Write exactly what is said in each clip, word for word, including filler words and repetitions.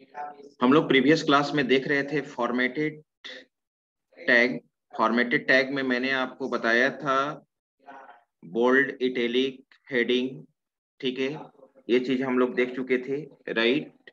हम लोग previous class में देख रहे थे फॉर्मेटेड टैग। फॉर्मेटेड टैग में मैंने आपको बताया था बोल्ड, इटैलिक, हेडिंग, ठीक है, ये चीज हम लोग देख चुके थे, राइट।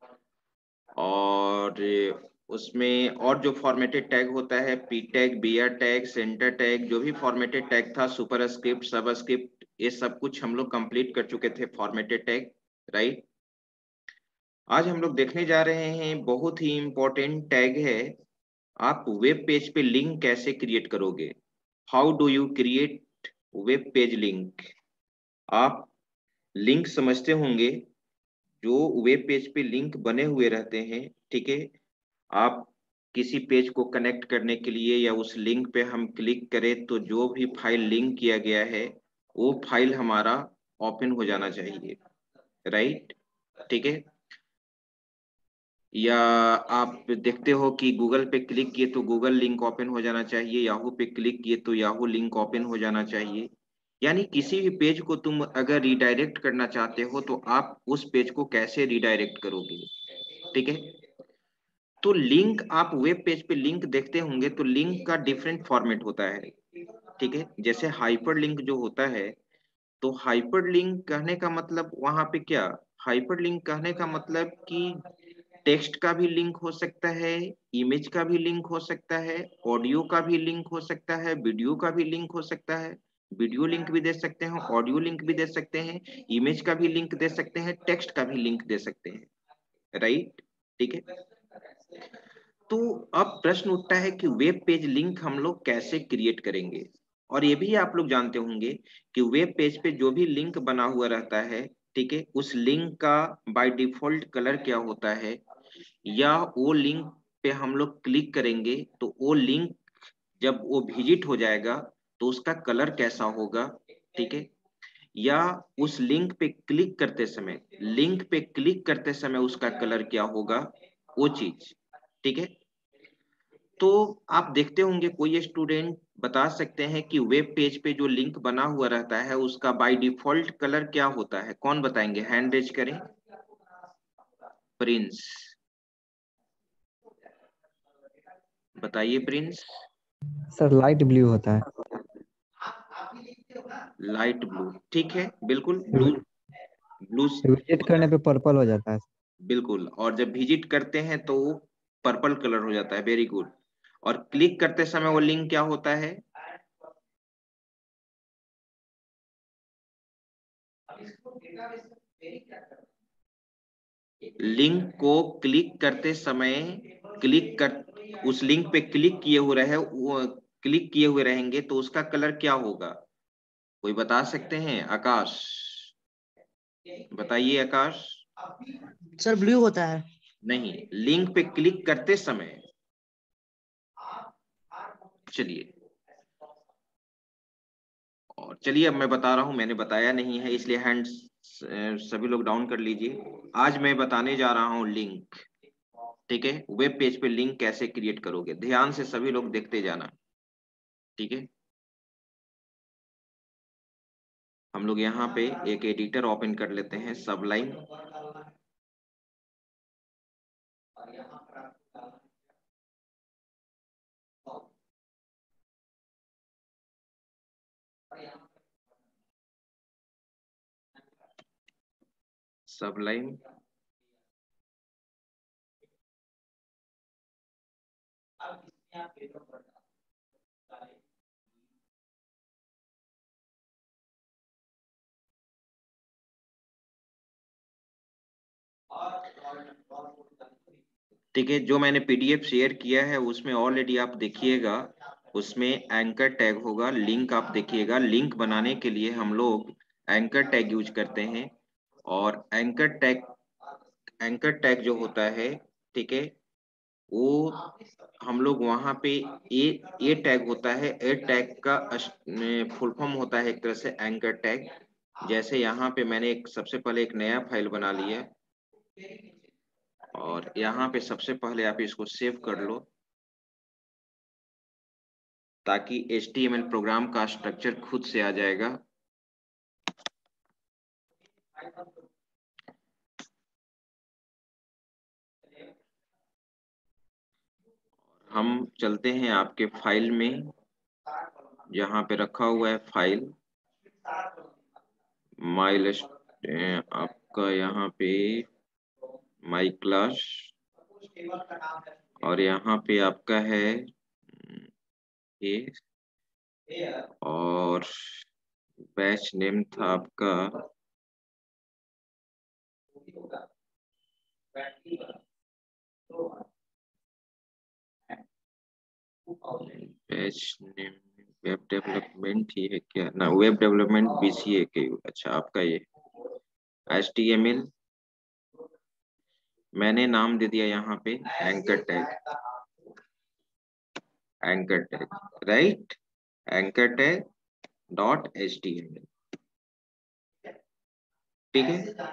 और उसमें और जो फॉर्मेटेड टैग होता है, P tag, B R tag, center tag, जो भी फॉर्मेटेड टैग था, सुपरस्क्रिप्ट, सबस्क्रिप्ट, ये सब कुछ हम लोग कंप्लीट कर चुके थे फॉर्मेटेड टैग, राइट। आज हम लोग देखने जा रहे हैं बहुत ही इंपॉर्टेंट टैग है, आप वेब पेज पे लिंक कैसे क्रिएट करोगे। How do you create web page link. आप लिंक समझते होंगे, जो वेब पेज पे लिंक बने हुए रहते हैं, ठीक है। आप किसी पेज को कनेक्ट करने के लिए या उस लिंक पे हम क्लिक करें तो जो भी फाइल लिंक किया गया है वो फाइल हमारा ओपन हो जाना चाहिए, राइट, ठीक है। या आप देखते हो कि गूगल पे क्लिक किए तो गूगल लिंक ओपन हो जाना चाहिए, याहू पे क्लिक किए तो याहू लिंक ओपन हो जाना चाहिए। यानी किसी भी पेज को तुम अगर रिडायरेक्ट करना चाहते हो तो आप उस पेज को कैसे रिडायरेक्ट करोगे, ठीक है। तो लिंक, आप वेब पेज पे लिंक देखते होंगे तो लिंक का डिफरेंट फॉर्मेट होता है, ठीक है। जैसे हाइपर लिंक जो होता है, तो हाइपर लिंक कहने का मतलब वहां पे क्या, हाइपर लिंक कहने का मतलब कि टेक्स्ट का भी लिंक हो सकता है, इमेज का भी लिंक हो सकता है, ऑडियो का भी लिंक हो सकता है, वीडियो का भी लिंक हो सकता है। वीडियो लिंक भी दे सकते हैं, ऑडियो लिंक भी दे सकते हैं, इमेज का भी लिंक दे सकते हैं, टेक्स्ट का भी लिंक दे सकते हैं, राइट, ठीक है। तो अब प्रश्न उठता है कि वेब पेज लिंक हम लोग कैसे क्रिएट करेंगे। और ये भी आप लोग जानते होंगे कि वेब पेज पे जो भी लिंक बना हुआ रहता है, ठीक है, उस लिंक का बाय डिफॉल्ट कलर क्या होता है, या वो लिंक पे हम लोग क्लिक करेंगे तो वो लिंक जब वो विजिट हो जाएगा तो उसका कलर कैसा होगा, ठीक है। या उस लिंक पे क्लिक करते समय, लिंक पे क्लिक करते समय उसका कलर क्या होगा, वो चीज, ठीक है। तो आप देखते होंगे कोई स्टूडेंट बता सकते हैं कि वेब पेज पे जो लिंक बना हुआ रहता है उसका बाय डिफॉल्ट कलर क्या होता है, कौन बताएंगे, हैंड रेज करें। प्रिंस, बताइए प्रिंस। सर लाइट ब्लू होता है। लाइट ब्लू, ठीक है, बिल्कुल ब्लू, ब्लू, विजिट करने पे पर्पल हो जाता है। बिल्कुल। और जब विजिट करते हैं तो वो पर्पल कलर हो जाता है, वेरी गुड। और क्लिक करते समय वो लिंक क्या होता है, लिंक को क्लिक करते समय, क्लिक कर उस लिंक पे क्लिक किए हुए रहे वो क्लिक किए हुए रहेंगे तो उसका कलर क्या होगा, कोई बता सकते हैं, आकाश, बताइए आकाश। सर ब्लू होता है। नहीं, लिंक पे क्लिक करते समय, चलिए, और चलिए अब मैं बता रहा हूं, मैंने बताया नहीं है इसलिए हैंड्स सभी लोग डाउन कर लीजिए। आज मैं बताने जा रहा हूं लिंक, ठीक है। वेब पेज पे लिंक कैसे क्रिएट करोगे, ध्यान से सभी लोग देखते जाना, ठीक है। हम लोग यहाँ पे एक एडिटर ओपन कर लेते हैं, सबलाइन। सबलाइन, ठीक है। जो मैंने पीडीएफ शेयर किया है उसमें ऑलरेडी आप देखिएगा, उसमें एंकर टैग होगा, लिंक आप देखिएगा। लिंक बनाने के लिए हम लोग एंकर टैग यूज करते हैं। और एंकर टैग, एंकर टैग जो होता है, ठीक है, वो हम लोग वहां पे ए ए टैग होता है, ए टैग का फुल फॉर्म होता है एक तरह से एंकर टैग। जैसे यहाँ पे मैंने एक सबसे पहले एक नया फाइल बना लिया और यहाँ पे सबसे पहले आप इसको सेव कर लो ताकि H T M L program का स्ट्रक्चर खुद से आ जाएगा। हम चलते हैं आपके फाइल में, जहाँ पे रखा हुआ है फाइल माई आपका, यहाँ पे माई क्लास, और यहाँ पे आपका है ये, और बैच नेम था आपका बैच नेम वेब डेवलपमेंट ही है क्या ना, वेब डेवलपमेंट बीसीए के, अच्छा आपका ये एच टी एम एल, मैंने नाम दे दिया यहाँ पे anchor tag, anchor tag right, anchor tag dot H T M L, ठीक है।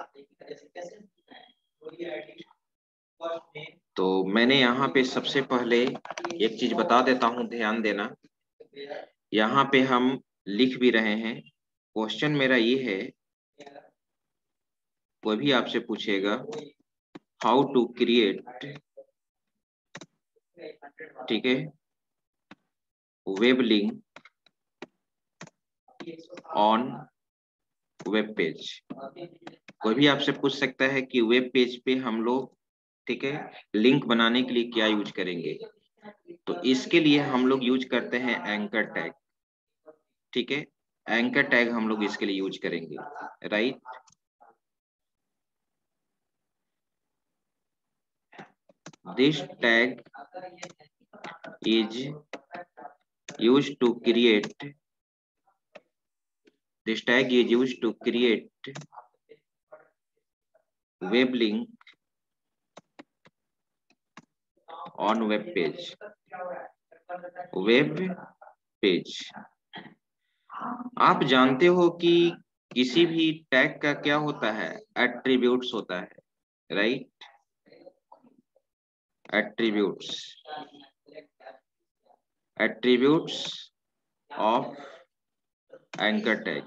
तो मैंने यहाँ पे सबसे पहले एक चीज बता देता हूँ, ध्यान देना, यहाँ पे हम लिख भी रहे हैं। क्वेश्चन मेरा ये है, कोई भी आपसे पूछेगा हाउ टू क्रिएट, ठीक है, web link on web page, कोई भी आपसे पूछ सकता है कि वेब पेज पे हम लोग, ठीक है, लिंक बनाने के लिए क्या यूज करेंगे, तो इसके लिए हम लोग यूज करते हैं एंकर टैग, ठीक है, एंकर टैग हम लोग इसके लिए यूज करेंगे, right. This tag is used to create, this tag is used to create web link on web page, web page। आप जानते हो कि किसी भी टैग का क्या होता है, एट्रीब्यूट्स होता है, right, attributes, attributes of anchor tag.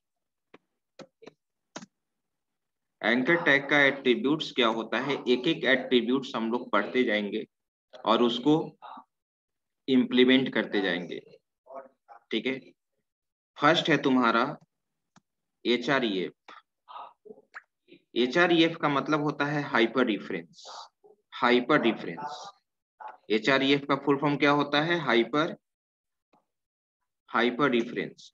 Anchor tag का एट्रीब्यूट्स क्या होता है, एक एक एट्रीब्यूट्स हम लोग पढ़ते जाएंगे और उसको इम्प्लीमेंट करते जाएंगे, ठीक है। फर्स्ट है तुम्हारा H R E F. H R E F का मतलब होता है hyper reference, hyper reference. H R E F का फुल फॉर्म क्या होता है, हाइपर, हाइपर रिफरेंस,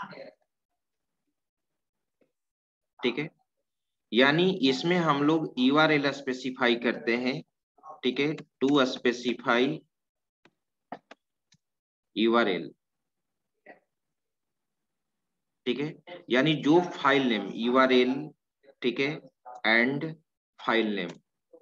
ठीक है। यानी इसमें हम लोग यू आर एल स्पेसिफाई करते हैं, ठीक है, to specify U R L, ठीक है, यानी जो file name U R L, ठीक है, एंड फाइल नेम,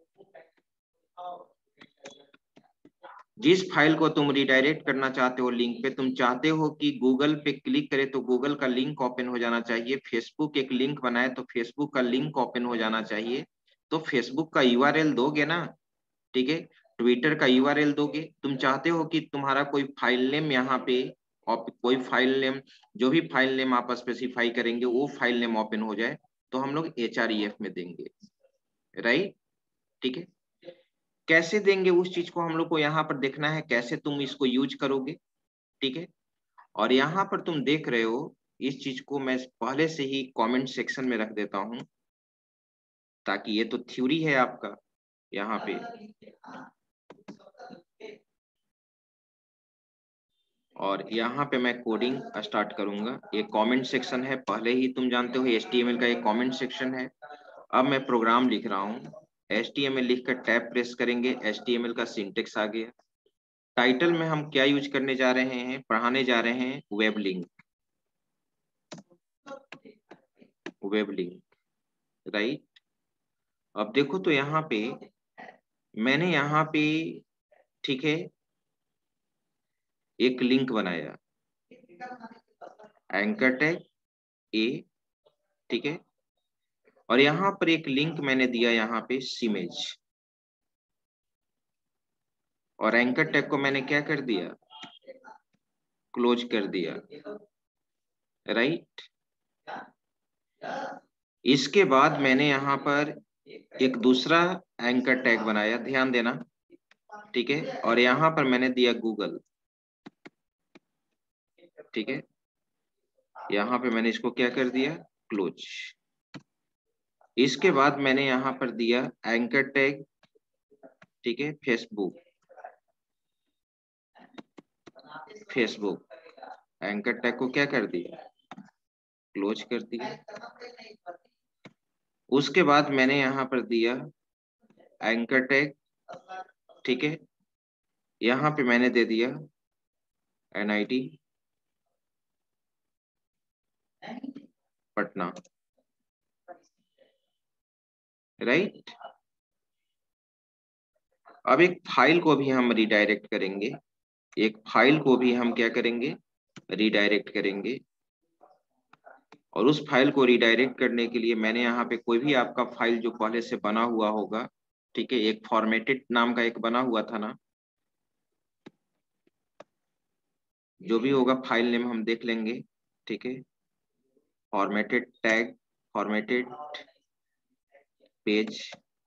जिस फाइल को तुम रिडायरेक्ट करना चाहते हो लिंक पे, तुम चाहते हो कि गूगल पे क्लिक करे तो गूगल का लिंक ओपन हो जाना चाहिए, फेसबुक एक लिंक बनाए तो फेसबुक का लिंक ओपन हो जाना चाहिए, तो फेसबुक का यू आर एल दोगे ना, ठीक है, ट्विटर का यू आर एल दोगे। तुम चाहते हो कि तुम्हारा कोई फाइल नेम यहाँ पे, कोई फाइल नेम, जो भी फाइल नेम आप स्पेसिफाई करेंगे वो फाइल नेम ओपन हो जाए, तो हम लोग एच आर ई एफ में देंगे, राइट, ठीक है। कैसे देंगे उस चीज को हम लोग को यहाँ पर देखना है, कैसे तुम इसको यूज करोगे, ठीक है। और यहाँ पर तुम देख रहे हो, इस चीज को मैं पहले से ही कमेंट सेक्शन में रख देता हूं, ताकि ये तो थ्योरी है आपका यहाँ पे, और यहाँ पे मैं कोडिंग स्टार्ट करूंगा। ये कमेंट सेक्शन है, पहले ही तुम जानते हो एच टी एम एल का एक कमेंट सेक्शन है। अब मैं प्रोग्राम लिख रहा हूँ, एच टी एम एल लिखकर टैब प्रेस करेंगे, एच टी एम एल का सिंटेक्स आ गया। टाइटल में हम क्या यूज करने जा रहे हैं, पढ़ाने जा रहे हैं web link, web link, right. अब देखो तो यहाँ पे मैंने यहाँ पे, ठीक है, एक लिंक बनाया, एंकर टैग ए, ठीक है, और यहाँ पर एक लिंक मैंने दिया यहाँ पे सिमेज, और एंकर टैग को मैंने क्या कर दिया, क्लोज कर दिया, राइट। इसके बाद मैंने यहाँ पर एक दूसरा एंकर टैग बनाया, ध्यान देना, ठीक है, और यहाँ पर मैंने दिया गूगल, ठीक है, यहाँ पे मैंने इसको क्या कर दिया, क्लोज। इसके बाद मैंने यहाँ पर दिया एंकर टैग, ठीक है, फेसबुक, फेसबुक एंकर टैग को क्या कर दिया, क्लोज कर दिया। उसके बाद मैंने यहाँ पर दिया एंकर टैग, ठीक है, यहाँ पे मैंने दे दिया N I T Patna, right. अब एक फाइल को भी हम रिडायरेक्ट करेंगे, एक फाइल को भी हम क्या करेंगे, रिडायरेक्ट करेंगे। और उस फाइल को रिडायरेक्ट करने के लिए मैंने यहाँ पे कोई भी आपका फाइल जो पहले से बना हुआ होगा, ठीक है, एक फॉर्मेटेड नाम का एक बना हुआ था ना, जो भी होगा फाइल नेम हम देख लेंगे, ठीक है, फॉर्मेटेड टैग, फॉर्मेटेड पेज।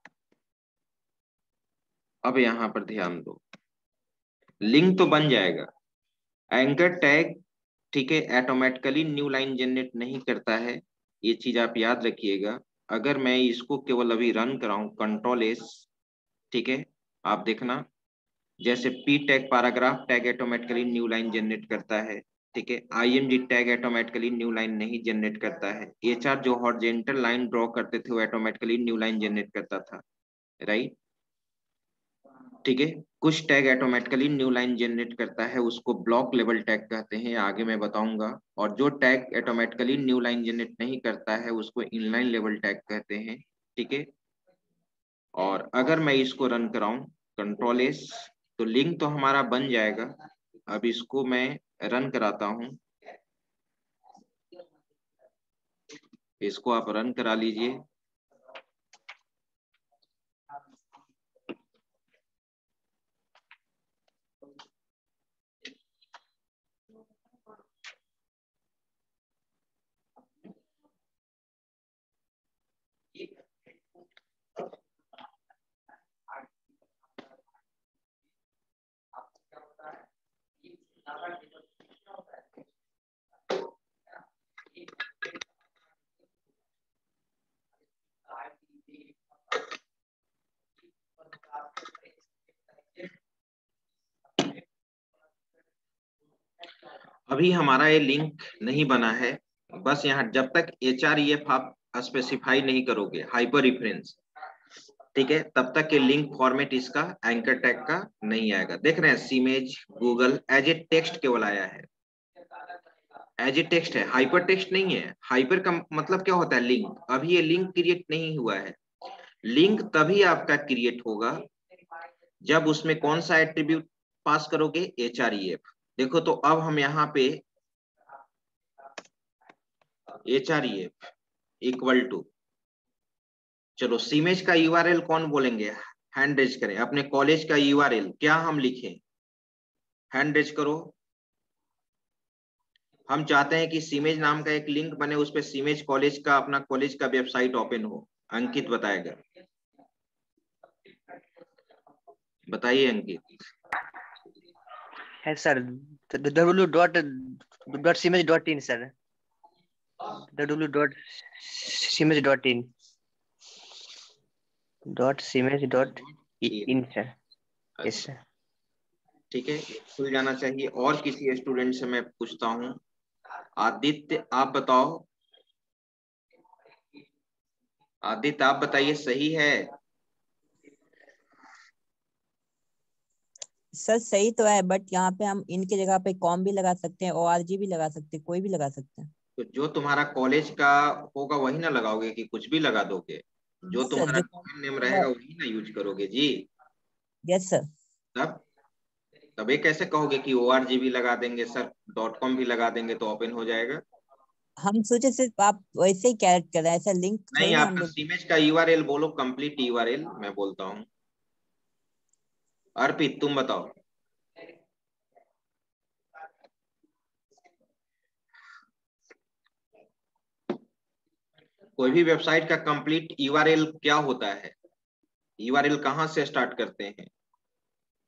अब यहाँ पर ध्यान दो, लिंक तो बन जाएगा, एंकर टैग, ठीक है, ऑटोमेटिकली न्यू लाइन जनरेट नहीं करता है, ये चीज आप याद रखिएगा। अगर मैं इसको केवल अभी रन कराऊं, कंट्रोल एस, ठीक है, आप देखना, जैसे P tag paragraph tag automatically new line generate करता है, ठीक है, IMG tag automatically new line नहीं जनरेट करता है, एचआर जो हॉरिजॉन्टल लाइन ड्रॉ करते थे वो ऑटोमेटिकली न्यू लाइन जनरेट करता था, राइट, ठीक है। कुछ tag automatically new line generate करता है, उसको ब्लॉक लेवल टैग कहते हैं, आगे मैं बताऊंगा। और जो tag automatically new line generate नहीं करता है उसको इनलाइन लेवल टैग कहते हैं, ठीक है। और अगर मैं इसको रन कराऊं, कंट्रोल एस, तो लिंक तो हमारा बन जाएगा। अब इसको मैं रन कराता हूं, इसको आप रन करा लीजिए। अभी हमारा ये लिंक नहीं बना है, बस यहाँ जब तक एच आर ई एफ आप स्पेसिफाई नहीं करोगे, हाइपर रेफरेंस, ठीक है, तब तक ये लिंक फॉर्मेट इसका एंकर टैग का नहीं आएगा। देख रहे हैं, CIMAGE Google as a text केवल आया है, एज ए टेक्स्ट है, हाइपर टेक्स्ट नहीं है। हाइपर का मतलब क्या होता है, लिंक। अभी ये लिंक क्रिएट नहीं हुआ है। लिंक तभी आपका क्रिएट होगा जब उसमें कौन सा एट्रीब्यूट पास करोगे, एच आर ई एफ। देखो तो अब हम यहाँ पे H R E F equal to, चलो सीमेज का यूआरएल कौन बोलेंगे, हैंड रेज करें। अपने कॉलेज का यूआरएल क्या हम लिखें, हैंड रेज करो। हम चाहते हैं कि सीमेज नाम का एक लिंक बने, उस पर सीमेज कॉलेज का, अपना कॉलेज का वेबसाइट ओपन हो। अंकित बताएगा, बताइए अंकित। है sir, W dot dot CIMAGE dot in sir, W dot CIMAGE dot in dot CIMAGE dot in sir, yes sir. ठीक है, खुल जाना चाहिए। और किसी स्टूडेंट से मैं पूछता हूँ, आदित्य आप बताओ, आदित्य आप बताइए, सही है? सर सही तो है, बट यहाँ पे हम इनकी जगह पे कॉम भी लगा सकते हैं, ओआरजी भी लगा सकते हैं, कोई भी लगा सकते हैं। तो जो तुम्हारा कॉलेज का होगा वही ना लगाओगे, कि कुछ भी लगा दोगे? जो सर तुम्हारा जो डोमेन नेम रहेगा वही ना यूज करोगे जी। Yes sir. तब तब ये कैसे कहोगे कि ओआरजी भी लगा देंगे सर, डॉट कॉम भी लगा देंगे तो ओपन हो जाएगा? हम सोचे सिर्फ आप वैसे ही कैरेक्ट कर रहे हैं, ऐसा लिंक नहीं, थोड़ी ना हम आपका लोग। सीमेज का यूआरएल बोलो, कंप्लीट यूआरएल मैं बोलता हूँ। अर्पित तुम बताओ। कोई भी वेबसाइट का कंप्लीट यूआरएल क्या होता है, यूआरएल कहाँ से स्टार्ट करते हैं?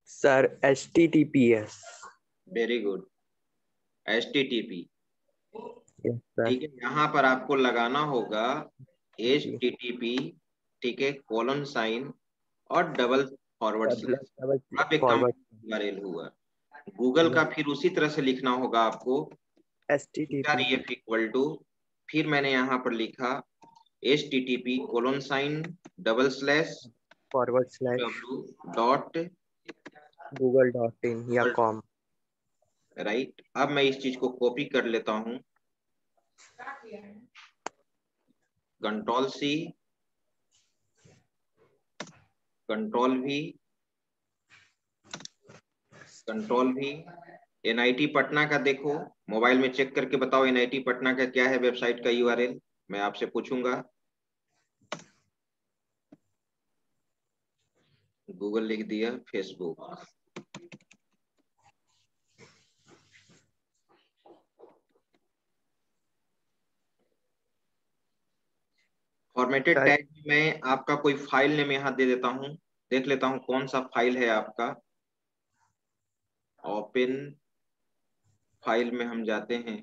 Sir H T T P S. Very good, H T T P. Sir ठीक है, यहाँ पर आपको लगाना होगा एच टी टी पी, ठीक है, कोलन साइन और डबल फॉरवर्ड स्लैश। अब एक फॉरवर्ड यूआरएल हुआ गूगल का, फिर उसी तरह से लिखना होगा आपको H T T P equal to, फिर मैंने यहाँ पर लिखा H T T P colon sign double slash forward slash W dot Google dot in या कॉम। राइट, अब मैं इस चीज को कॉपी कर लेता हूँ, control C, control V, control V. NIT Patna का देखो, मोबाइल में चेक करके बताओ एनआईटी पटना का क्या है वेबसाइट का यूआरएल, मैं आपसे पूछूंगा। गूगल लिख दिया, फेसबुक। फॉर्मेटेड टैग में आपका कोई फाइल नेम यहाँ दे देता हूँ, देख लेता हूँ कौन सा फाइल है आपका। ओपन फाइल में हम जाते हैं,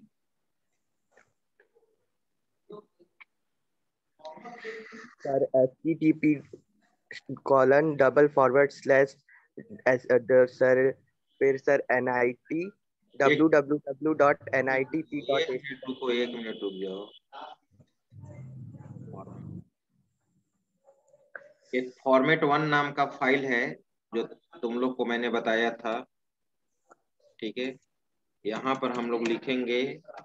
sir H T T P colon double forward slash sir, फिर sir N I T W W W dot N I T P dot एक ए मिनट रुको, एक मिनट रुक जाओ। एक फॉर्मेट वन नाम का फाइल है जो तुम लोग को मैंने बताया था, ठीक है। यहाँ पर हम लोग लिखेंगे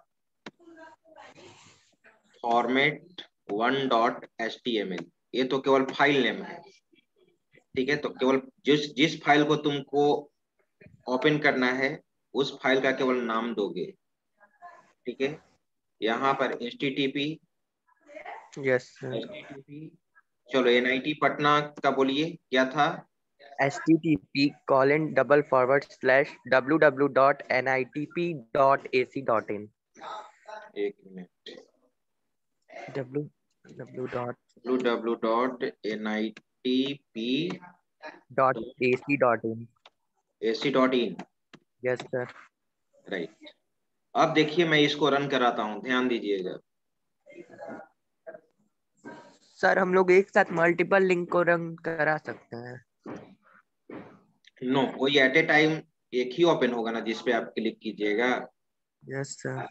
format one dot H T M L. ये तो केवल फाइल नेम है, ठीक है। तो केवल जिस जिस फाइल को तुमको ओपन करना है उस फाइल का केवल नाम दोगे, ठीक है। यहाँ पर H T T P, yes sir, H T T P. चलो एनआईटी पटना का बोलिए क्या था। H T T P colon double forward slash W W dot N I T P dot A C dot in. एक minute, W W dot W W dot N I T P dot A C dot in. A C dot in, yes sir. Right. अब देखिए मैं इसको run कराता हूँ, ध्यान दीजिएगा। Sir हम लोग एक साथ मल्टीपल लिंक को रन करा सकते हैं? नो, कोई एट ए टाइम एक ही ओपन होगा ना जिसपे आप क्लिक कीजिएगा। Yes sir.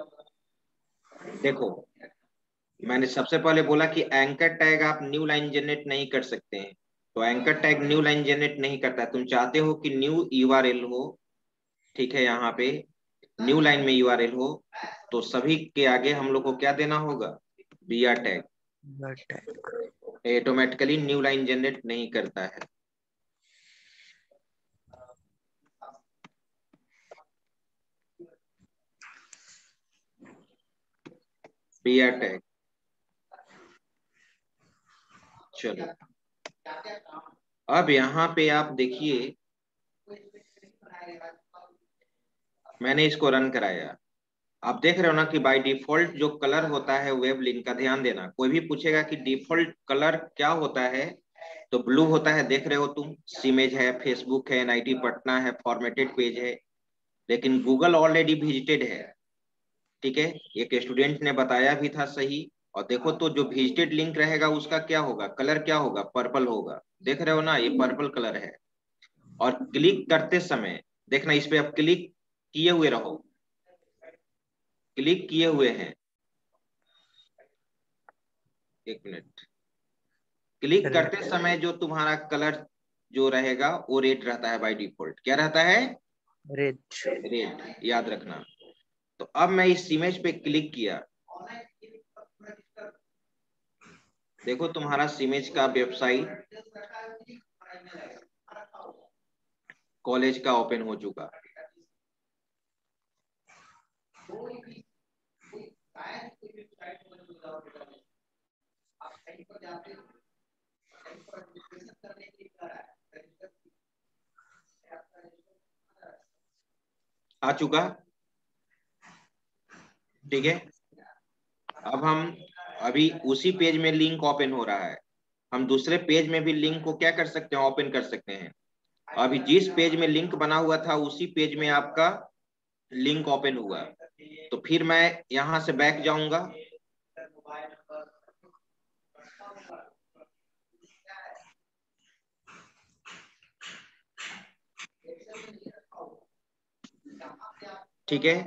देखो मैंने सबसे पहले बोला कि एंकर टैग आप न्यू लाइन जनरेट नहीं कर सकते हैं, तो anchor tag new line generate नहीं करता है। तुम चाहते हो कि न्यू यूआरएल हो, ठीक है, यहाँ पे न्यू लाइन में यूआरएल हो, तो सभी के आगे हम लोग को क्या देना होगा, BR tag. Automatically new line generate नहीं करता है। बीआर टैग, चलो अब यहाँ पे आप देखिए मैंने इसको रन कराया, आप देख रहे हो ना कि बाय डिफॉल्ट जो कलर होता है वेब लिंक का, ध्यान देना कोई भी पूछेगा कि डिफॉल्ट कलर क्या होता है तो ब्लू होता है, देख रहे हो तुम। सीमेज है, फेसबुक है, एनआईटी पटना है, फॉर्मेटेड पेज है, लेकिन गूगल ऑलरेडी विजिटेड है, ठीक है। एक स्टूडेंट ने बताया भी था सही। और देखो तो जो विजिटेड लिंक रहेगा उसका क्या होगा, कलर क्या होगा, पर्पल होगा, देख रहे हो ना, ये पर्पल कलर है। और क्लिक करते समय देखना, इस पे आप क्लिक किए हुए रहो, क्लिक किए हुए हैं, एक मिनट, क्लिक करते समय जो तुम्हारा कलर जो रहेगा वो रेड रहता है बाय डिफॉल्ट। क्या रहता है, रेड। रेड, याद रखना। तो अब मैं इस इमेज पे क्लिक किया, देखो तुम्हारा इमेज का वेबसाइट कॉलेज का ओपन हो चुका। आ चुका, ठीक है। अब हम अभी उसी पेज में लिंक ओपन हो रहा है, हम दूसरे पेज में भी लिंक को क्या कर सकते हैं, ओपन कर सकते हैं। अभी जिस पेज में लिंक बना हुआ था उसी पेज में आपका लिंक ओपन हुआ। तो फिर मैं यहां से बैक जाऊंगा, ठीक है,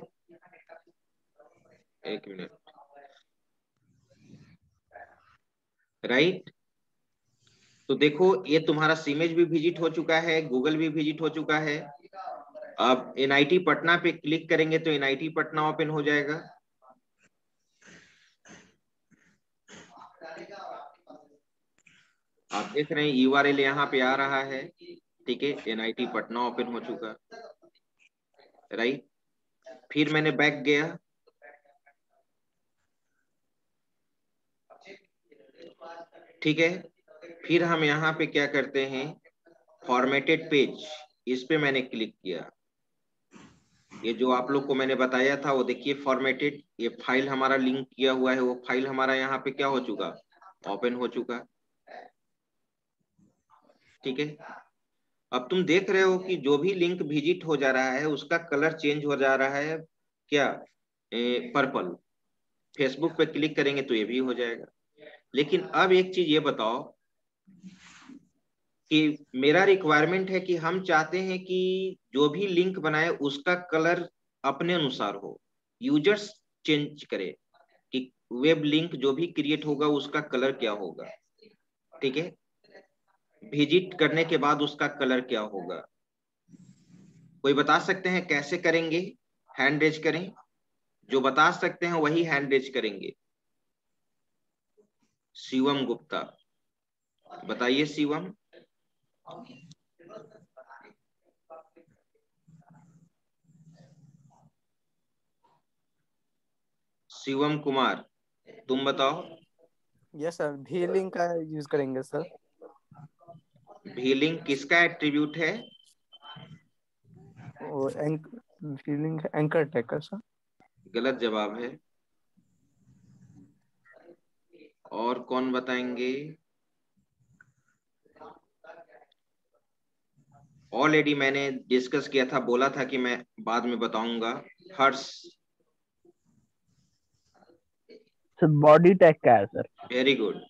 एक मिनट, राइट। तो देखो ये तुम्हारा सीमेज भी विजिट हो चुका है, गूगल भी विजिट हो चुका है। अब एनआईटी पटना पे क्लिक करेंगे तो एनआईटी पटना ओपन हो जाएगा। आप देख रहे हैं यूआरएल यहाँ पे आ रहा है, ठीक है, एनआईटी पटना ओपन हो चुका, राइट। फिर मैंने बैक गया, ठीक है। फिर हम यहाँ पे क्या करते हैं, फॉर्मेटेड पेज, इस पे मैंने क्लिक किया। ये जो आप लोग को मैंने बताया था वो देखिए फॉर्मेटेड, ये फाइल हमारा लिंक किया हुआ है, वो फाइल हमारा यहाँ पे क्या हो चुका, ओपन हो चुका, ठीक है। अब तुम देख रहे हो कि जो भी लिंक विजिट हो जा रहा है उसका कलर चेंज हो जा रहा है, क्या, ए, पर्पल। फेसबुक पे क्लिक करेंगे तो ये भी हो जाएगा। लेकिन अब एक चीज ये बताओ कि मेरा रिक्वायरमेंट है कि हम चाहते हैं कि जो भी लिंक बनाए उसका कलर अपने अनुसार हो, यूजर्स चेंज करे कि वेब लिंक जो भी क्रिएट होगा उसका कलर क्या होगा, ठीक है, विजिट करने के बाद उसका कलर क्या होगा। कोई बता सकते हैं कैसे करेंगे? हैंड रेज करें, जो बता सकते हैं वही हैंड रेज करेंगे। शिवम गुप्ता, बताइए शिवम। शिवम कुमार, तुम बताओ। यस सर, भी लिंक का यूज करेंगे सर। भी लिंक किसका एट्रीब्यूट है? वो एंक भी लिंक एंकर टैग का सर। गलत जवाब है। और कौन बताएंगे? ऑलरेडी मैंने डिस्कस किया था, बोला था कि मैं बाद में बताऊंगा। हर्ष, सर बॉडी टैग का है sir, very good.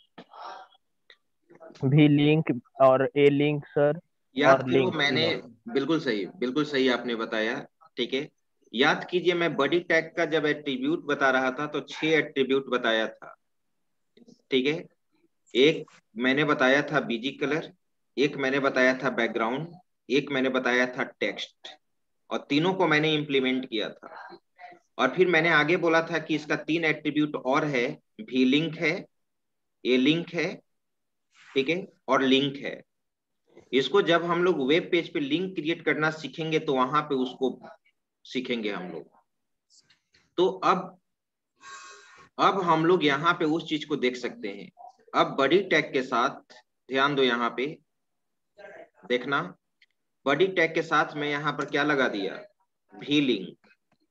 V link और ए लिंक सर, याद और करो लिंक मैंने, तीनों। बिल्कुल सही, बिल्कुल सही आपने बताया, ठीक है। याद कीजिए मैं बॉडी टैग का जब एट्रीब्यूट बता रहा था तो छह एट्रीब्यूट बताया था, ठीक है। एक मैंने बताया था बीजी कलर, एक मैंने बताया था बैकग्राउंड, एक मैंने बताया था टेक्स्ट, और तीनों को मैंने इंप्लीमेंट किया था। और फिर मैंने आगे बोला था कि इसका तीन एट्रीब्यूट और है, भी लिंक है, ए लिंक है, ठीक है, और लिंक है। इसको जब हम लोग वेब पेज पे लिंक क्रिएट करना सीखेंगे तो वहां पे उसको सीखेंगे हम लोग। तो अब अब हम लोग यहाँ पे उस चीज को देख सकते हैं। अब बॉडी टैग के साथ, ध्यान दो यहाँ पे, देखना, बॉडी टैग के साथ मैं यहाँ पर क्या लगा दिया, भी लिंक।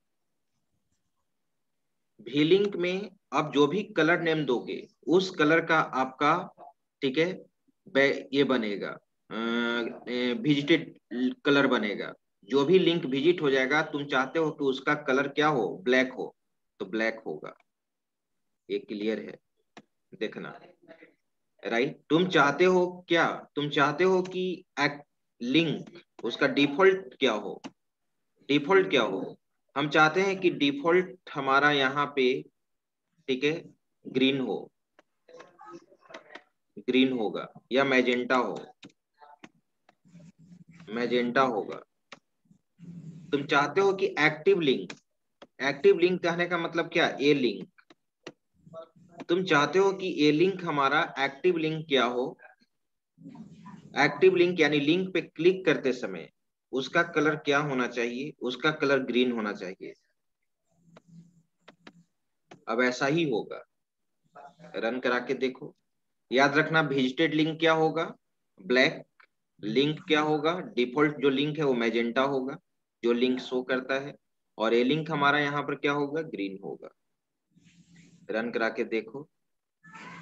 भी लिंक में अब जो भी कलर नेम दोगे उस कलर का आपका, ठीक है, ये बनेगा, विजिटेड कलर बनेगा। जो भी लिंक विजिट हो जाएगा तुम चाहते हो कि उसका कलर क्या हो, ब्लैक हो, तो ब्लैक होगा। ये क्लियर है, देखना, राइट। तुम चाहते हो क्या, तुम चाहते हो कि लिंक उसका डिफॉल्ट क्या हो, डिफॉल्ट क्या हो, हम चाहते हैं कि डिफॉल्ट हमारा यहाँ पे, ठीक है, ग्रीन हो, ग्रीन होगा, या मैजेंटा हो, मैजेंटा होगा। तुम चाहते हो कि एक्टिव लिंक, एक्टिव लिंक कहने का मतलब क्या, ए लिंक, तुम चाहते हो कि ए लिंक हमारा एक्टिव लिंक क्या हो, एक्टिव लिंक यानी लिंक पे क्लिक करते समय उसका कलर क्या होना चाहिए, उसका कलर ग्रीन होना चाहिए। अब ऐसा ही होगा, रन करा के देखो। याद रखना विजिटेड लिंक क्या होगा, ब्लैक, लिंक क्या होगा, डिफॉल्ट जो लिंक है वो मैजेंटा होगा, जो लिंक शो करता है, और ए लिंक हमारा यहाँ पर क्या होगा, ग्रीन होगा। रन करा के देखो।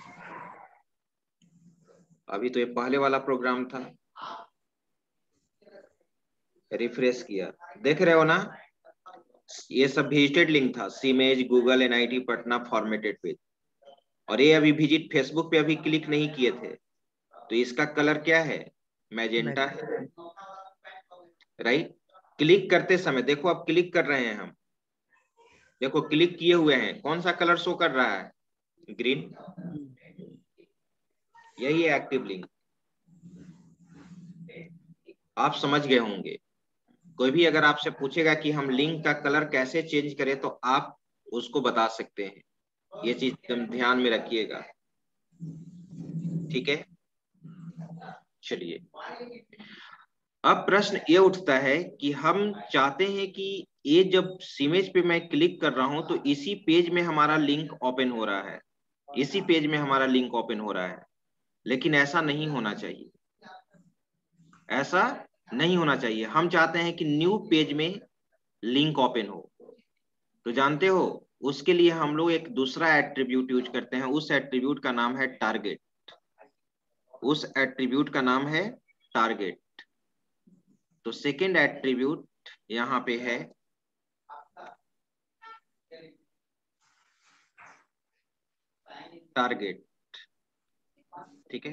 अभी तो ये पहले वाला प्रोग्राम था, रिफ्रेश किया, देख रहे हो ना, ये सब विजिटेड लिंक था, सीमेज Google NIT Patna formatted page, और ये अभी विजिट फेसबुक पे अभी क्लिक नहीं किए थे, तो इसका कलर क्या है, मैजेंटा है, राइट। क्लिक करते समय देखो, अब क्लिक कर रहे हैं हम, देखो क्लिक किए हुए हैं, कौन सा कलर शो कर रहा है, ग्रीन, यही है एक्टिव लिंक। आप समझ गए होंगे। कोई भी अगर आपसे पूछेगा कि हम लिंक का कलर कैसे चेंज करें, तो आप उसको बता सकते हैं, ये चीज एकदम ध्यान में रखिएगा, ठीक है। चलिए, अब प्रश्न ये उठता है कि हम चाहते हैं कि ये जब इमेज पे मैं क्लिक कर रहा हूं तो इसी पेज में हमारा लिंक ओपन हो रहा है, इसी पेज में हमारा लिंक ओपन हो रहा है, लेकिन ऐसा नहीं होना चाहिए, ऐसा नहीं होना चाहिए। हम चाहते हैं कि न्यू पेज में लिंक ओपन हो, तो जानते हो उसके लिए हम लोग एक दूसरा एट्रीब्यूट यूज करते हैं, उस एट्रीब्यूट का नाम है टारगेट, उस एट्रीब्यूट का नाम है टारगेट। तो सेकेंड एट्रीब्यूट यहां पे है टारगेट, ठीक है।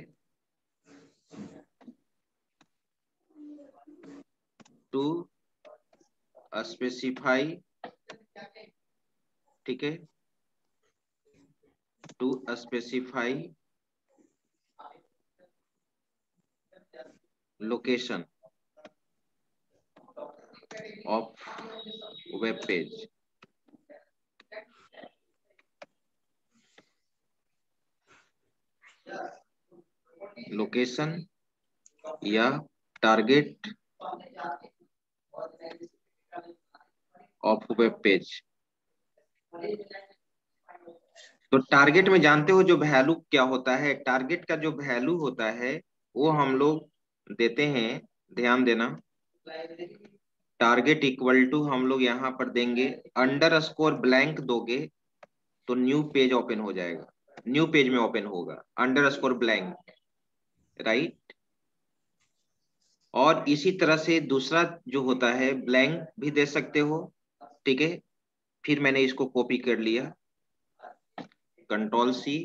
टू स्पेसिफाई, ठीक है, to specify location of web page, location या टारगेट ऑफ वेब पेज। तो टारगेट में जानते हो जो वैल्यू क्या होता है, टारगेट का जो वैल्यू होता है वो हम लोग देते हैं, ध्यान देना, टारगेट इक्वल टू हम लोग यहाँ पर देंगे अंडर स्कोर ब्लैंक दोगे तो न्यू पेज ओपन हो जाएगा, न्यू पेज में ओपन होगा अंडर स्कोर ब्लैंक, राइट। और इसी तरह से दूसरा जो होता है ब्लैंक भी दे सकते हो, ठीक है। फिर मैंने इसको कॉपी कर लिया, कंट्रोल सी,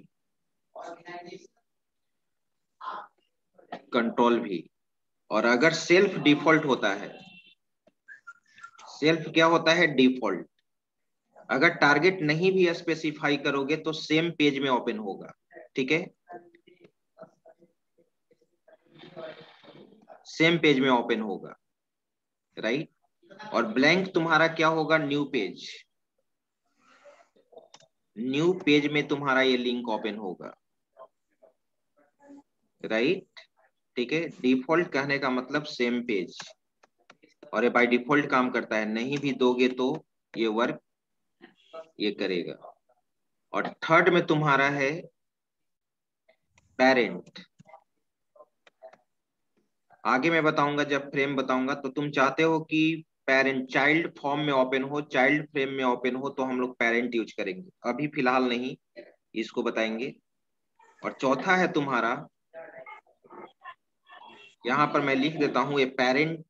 कंट्रोल भी। और अगर सेल्फ डिफॉल्ट होता है, सेल्फ क्या होता है, डिफॉल्ट, अगर टारगेट नहीं भी स्पेसिफाई करोगे तो सेम पेज में ओपन होगा, ठीक है, सेम पेज में ओपन होगा, राइट। और ब्लैंक तुम्हारा क्या होगा, न्यू पेज, न्यू पेज में तुम्हारा ये लिंक ओपन होगा, राइट, ठीक है। डिफॉल्ट कहने का मतलब सेम पेज, और ये बाय डिफॉल्ट काम करता है, नहीं भी दोगे तो ये वर्क ये करेगा। और थर्ड में तुम्हारा है पेरेंट, आगे मैं बताऊंगा जब फ्रेम बताऊंगा, तो तुम चाहते हो कि पेरेंट चाइल्ड फॉर्म में ओपन हो, चाइल्ड फ्रेम में ओपन हो, तो हम लोग पेरेंट यूज करेंगे, अभी फिलहाल नहीं, इसको बताएंगे। और चौथा है तुम्हारा, यहां पर मैं लिख देता हूं, ये पेरेंट,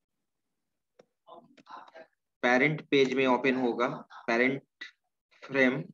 पेरेंट पेज में ओपन होगा, पेरेंट फ्रेम।